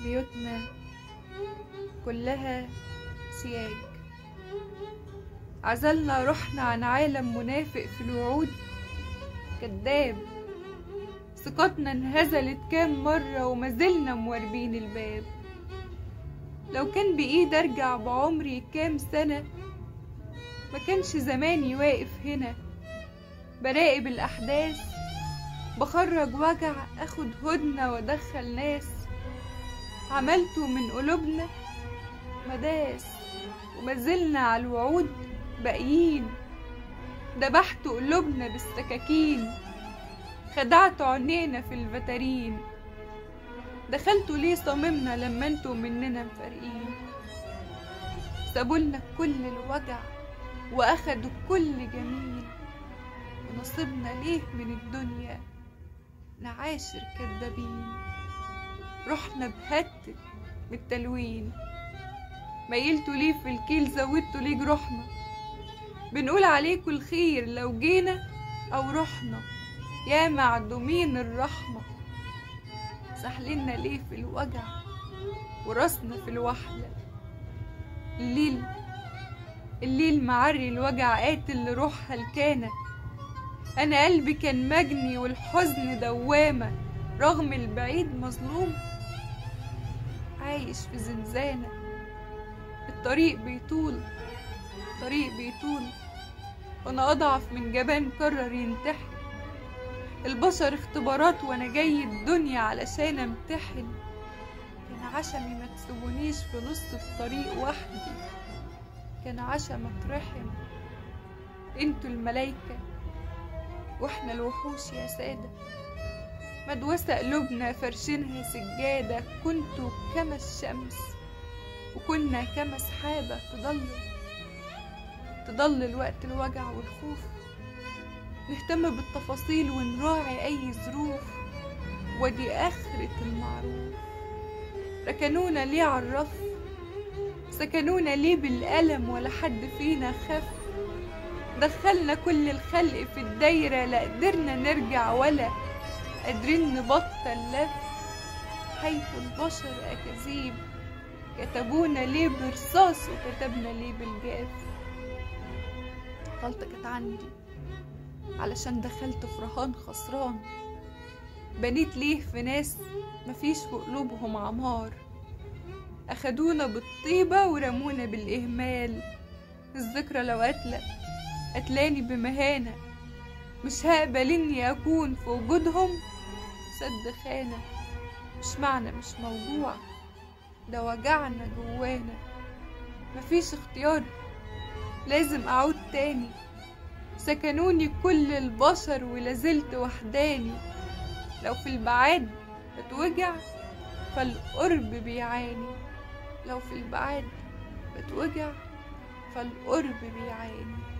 بيوتنا كلها سياج، عزلنا روحنا عن عالم منافق في الوعود كداب، ثقتنا انهزلت كام مرة وما زلنا مواربين الباب. لو كان بإيد أرجع بعمري كام سنة ما كانش زماني واقف هنا براقب الأحداث، بخرج وجع أخد هدنة وأدخل ناس، عملته من قلوبنا مداس وما زلنا على الوعود باقيين، دبحت قلوبنا بالسكاكين، خدعت عينينا في الفترين، دخلتوا ليه صممنا لما انتوا مننا مفارقين، سابولنا كل الوجع واخدوا كل جميل، ونصيبنا ليه من الدنيا نعاشر كدابين، رحنا بهتت من التلوين، ميلتوا ليه في الكيل زودتوا ليه جروحنا، بنقول عليكوا الخير لو جينا او رحنا، يا معدومين الرحمة، سحلنا ليه في الوجع وراسنا في الوحلة، الليل معري الوجع قاتل لروح هلكانة، انا قلبي كان مجني والحزن دوامة، رغم البعيد مظلوم عايش في زنزانة، الطريق بيطول وانا اضعف من جبان قرر ينتحر، البشر اختبارات وانا جاي الدنيا علشان امتحن، كان عشمي ما تسيبونيش في نص الطريق وحدي، كان عشم اترحم، انتوا الملايكة واحنا الوحوش يا سادة، مدوسة قلوبنا فرشينها سجادة، كنتوا كما الشمس وكنا كما سحابة تضلل وقت الوجع والخوف، نهتم بالتفاصيل ونراعي أي ظروف، ودي آخرة المعروف، ركنونا ليه عالرف، سكنونا ليه بالألم ولا حد فينا خف، دخلنا كل الخلق في الدايرة لا قدرنا نرجع ولا قادرين نبطل لف، حيث البشر أكاذيب كتبونا ليه برصاص وكتبنا ليه بالجاف، غلطة كانت عندي علشان دخلت في رهان خسران، بنيت ليه في ناس مفيش في قلوبهم عمار، أخدونا بالطيبة ورمونا بالإهمال، الذكرى لو قتلاني بمهانة، مش هقبل إني أكون في وجودهم سد خانة، مش معنى مش موضوع ده وجعنا جوانا، مفيش اختيار لازم أعود تاني، سكنوني كل البشر ولازلت وحداني، لو في البعاد بتوجع فالقرب بيعاني، لو في البعاد بتوجع فالقرب بيعاني.